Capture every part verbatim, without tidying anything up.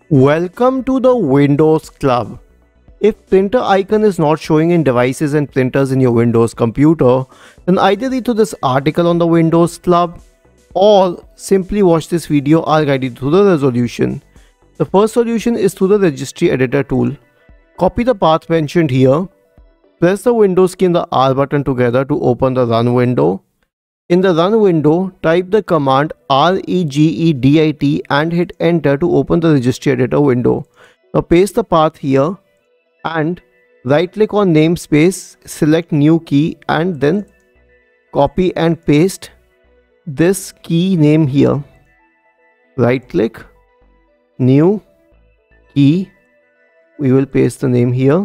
Welcome to the Windows Club. If printer icon is not showing in devices and printers in your Windows computer, then either read through this article on the Windows Club or simply watch this video. I'll guide you through the resolution. The first solution is through the Registry Editor tool. Copy the path mentioned here. Press the Windows key and the R button together to open the Run window. In the Run window, type the command regedit and hit enter to open the Registry Editor window. Now paste the path here and right click on namespace, select new key and then copy and paste this key name here. Right click, new key, we will paste the name here,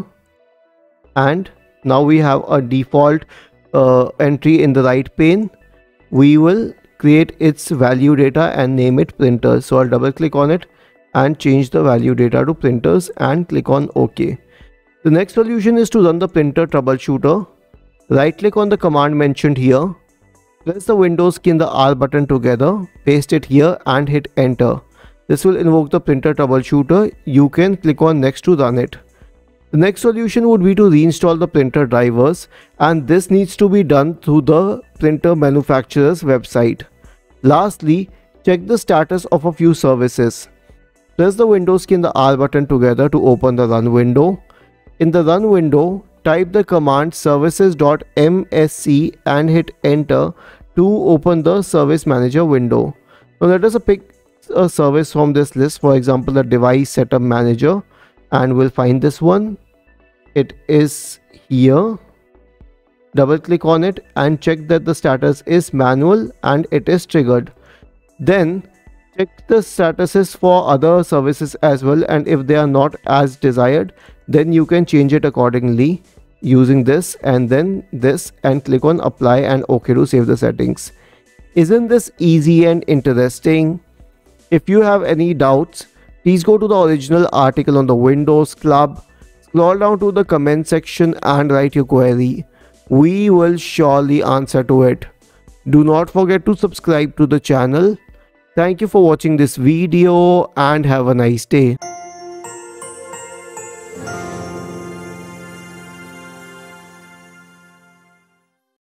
and now we have a default uh, entry in the right pane. We will create its value data and name it printers. So I'll double click on it and change the value data to printers and click on OK. The next solution is to run the Printer Troubleshooter. Right click on the command mentioned here. Press the Windows key and the R button together. Paste it here and hit enter. This will invoke the Printer Troubleshooter. You can click on next to run it. The next solution would be to reinstall the printer drivers, and this needs to be done through the printer manufacturer's website. Lastly, check the status of a few services. Press the Windows key and the R button together to open the Run window. In the Run window, type the command services.msc and hit enter to open the Service Manager window. Now let us pick a service from this list, for example the Device Setup Manager, and we'll find this one. It is here. Double click on it and check that the status is manual and it is triggered. Then check the statuses for other services as well, and if they are not as desired, then you can change it accordingly using this and then this, and click on apply and OK to save the settings. Isn't this easy and interesting? If you have any doubts, please go to the original article on the Windows Club, scroll down to the comment section and write your query. We will surely answer to it. Do not forget to subscribe to the channel. Thank you for watching this video and have a nice day.